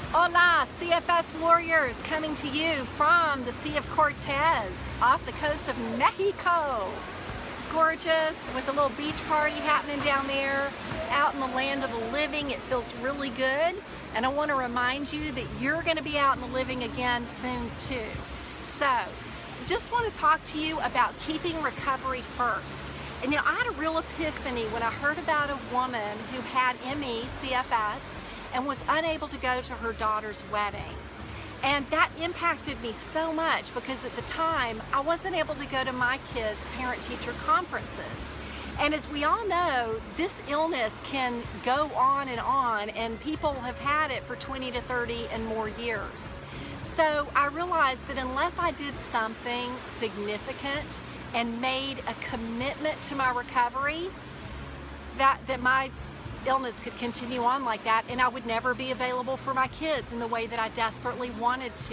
Hola, CFS warriors, coming to you from the Sea of Cortez off the coast of Mexico. Gorgeous, with a little beach party happening down there, out in the land of the living. It feels really good, and I want to remind you that you're going to be out in the living again soon too. So, just want to talk to you about keeping recovery first. And I had a real epiphany when I heard about a woman who had ME, CFS, and was unable to go to her daughter's wedding. And that impacted me so much because at the time I wasn't able to go to my kids' parent-teacher conferences. And as we all know, this illness can go on, and people have had it for 20 to 30 and more years. So I realized that unless I did something significant and made a commitment to my recovery, that my illness could continue on like that, and I would never be available for my kids in the way that I desperately wanted to.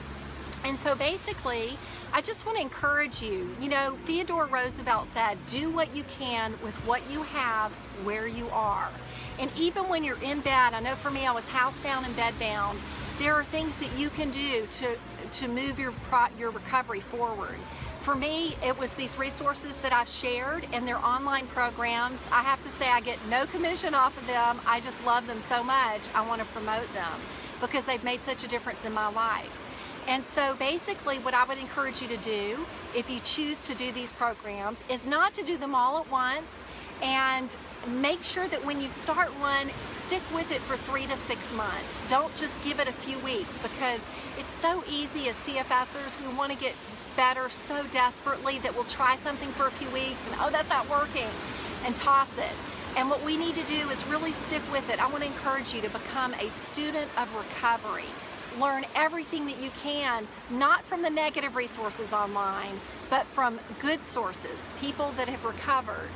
And so basically, I just want to encourage you. Theodore Roosevelt said, do what you can with what you have where you are. And even when you're in bed, I know for me, I was housebound and bedbound, there are things that you can do to move your recovery forward. For me, it was these resources that I've shared and their online programs. I have to say I get no commission off of them. I just love them so much. I want to promote them because they've made such a difference in my life. And so basically what I would encourage you to do, if you choose to do these programs, is not to do them all at once, and make sure that when you start one, stick with it for 3 to 6 months. Don't just give it a few weeks, because it's so easy as CFSers, we want to get better so desperately that we'll try something for a few weeks and, oh, that's not working, and toss it. And what we need to do is really stick with it. I want to encourage you to become a student of recovery. Learn everything that you can, not from the negative resources online, but from good sources, people that have recovered,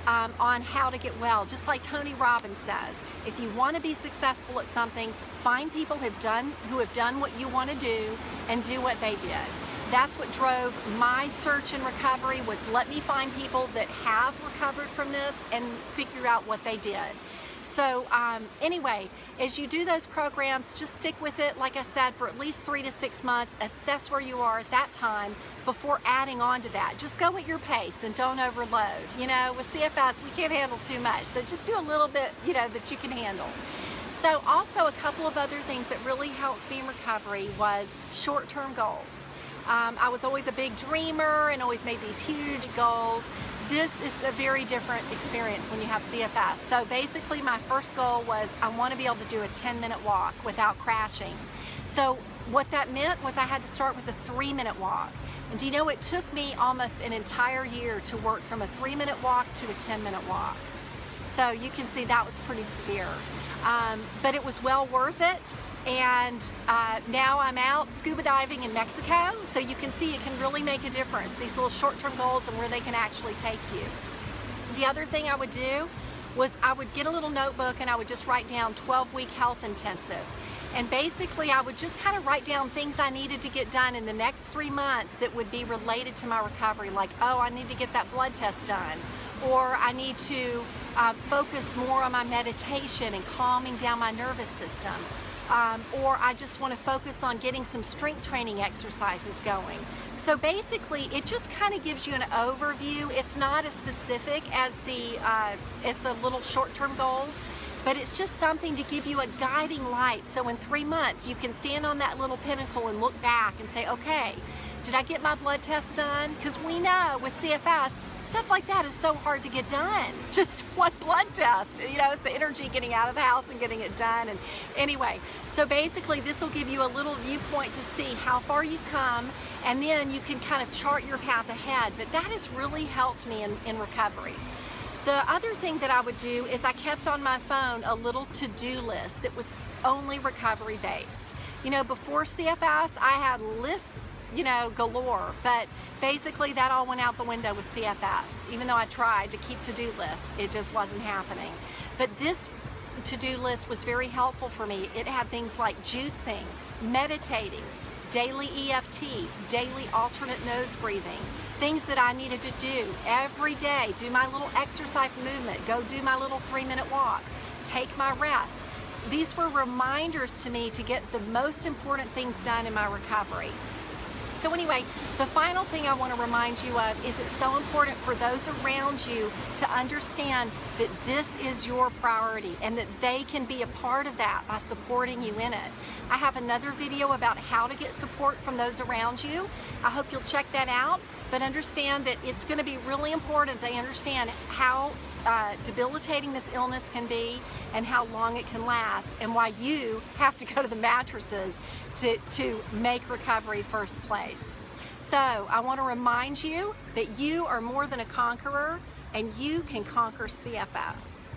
on how to get well. Just like Tony Robbins says, if you want to be successful at something, find people who have done what you want to do and do what they did. That's what drove my search and recovery, was let me find people that have recovered from this and figure out what they did. So anyway, as you do those programs, just stick with it, like I said, for at least 3 to 6 months. Assess where you are at that time before adding on to that. Just go at your pace and don't overload. With CFS, we can't handle too much. So just do a little bit, that you can handle. So also a couple of other things that really helped me in recovery was short-term goals. I was always a big dreamer and always made these huge goals. This is a very different experience when you have CFS. So basically my first goal was I want to be able to do a 10-minute walk without crashing. So what that meant was I had to start with a 3-minute walk. And do you know, it took me almost an entire year to work from a 3-minute walk to a 10-minute walk. So you can see that was pretty severe. But it was well worth it. And now I'm out scuba diving in Mexico, so you can see it can really make a difference, these little short-term goals and where they can actually take you. The other thing I would do was I would get a little notebook and I would just write down 12-week health intensive. And basically I would just kind of write down things I needed to get done in the next 3 months that would be related to my recovery, like, oh, I need to get that blood test done, or I need to focus more on my meditation and calming down my nervous system. Or I just want to focus on getting some strength training exercises going. So basically, it just kind of gives you an overview. It's not as specific as the little short-term goals, but it's just something to give you a guiding light. So in 3 months, you can stand on that little pinnacle and look back and say, okay, did I get my blood test done? Because we know with CFS, stuff like that is so hard to get done. Just one blood test, it's the energy getting out of the house and getting it done. And anyway, so basically this will give you a little viewpoint to see how far you've come, and then you can kind of chart your path ahead. But that has really helped me in recovery. The other thing that I would do is I kept on my phone a little to-do list that was only recovery based. Before CFS, I had lists galore, but basically that all went out the window with CFS. Even though I tried to keep to-do lists, it just wasn't happening. But this to-do list was very helpful for me. It had things like juicing, meditating, daily EFT, daily alternate nose breathing, things that I needed to do every day. Do my little exercise movement, go do my little 3-minute walk, take my rest, these were reminders to me to get the most important things done in my recovery. So anyway, the final thing I want to remind you of is it's so important for those around you to understand that this is your priority and that they can be a part of that by supporting you in it. I have another video about how to get support from those around you. I hope you'll check that out, but understand that it's going to be really important they understand how debilitating this illness can be and how long it can last, and why you have to go to the mattresses to make recovery first place. So I want to remind you that you are more than a conqueror, and you can conquer CFS.